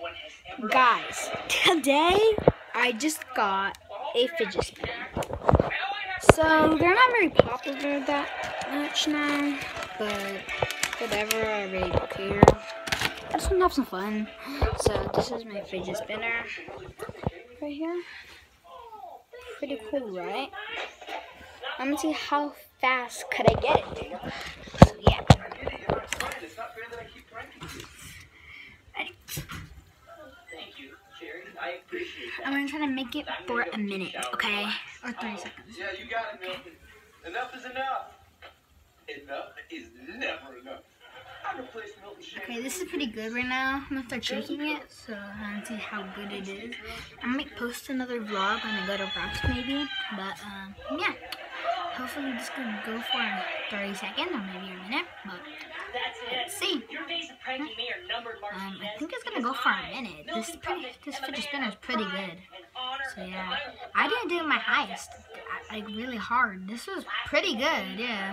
Guys, today I just got a fidget spinner. So they're not very popular that much now, but whatever, I really don't care. I just want to have some fun. So this is my fidget spinner right here. Pretty cool, right? I'm gonna see how fast could I get it to. So yeah. I'm gonna try to make it for a minute, okay? Or 30 seconds. Yeah, you got it, Milton. Enough is enough. Enough is never enough. Okay, this is pretty good right now. I'm gonna start shaking it, so I'm gonna see how good it is. I might post another vlog when I go to Bronx maybe, but yeah. Hopefully this could go for 30 seconds or maybe a minute, but let's see. I think it's gonna go for a minute. This fidget spinner is pretty good. So yeah, I didn't do my highest, like really hard. This was pretty good, yeah.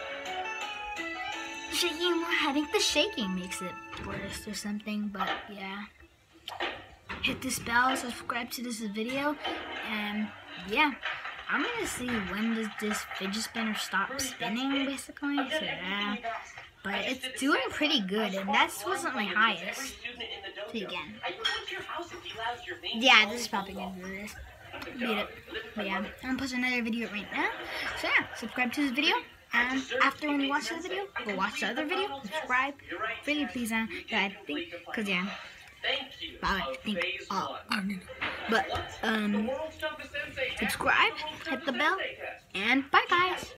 Shaking more, I think the shaking makes it worse or something, but yeah. Hit this bell, subscribe to this video, and yeah. I'm gonna see when does this fidget spinner stop spinning, basically. So yeah, but it's doing pretty good, and that wasn't my highest. So again, yeah, this is probably gonna do this. Beat it. But yeah, I'm gonna post another video right now. So yeah, subscribe to this video, and after when you watch this video, go watch the other video. Subscribe, really please, I think, cause yeah. I think, but subscribe, hit the bell, and bye guys.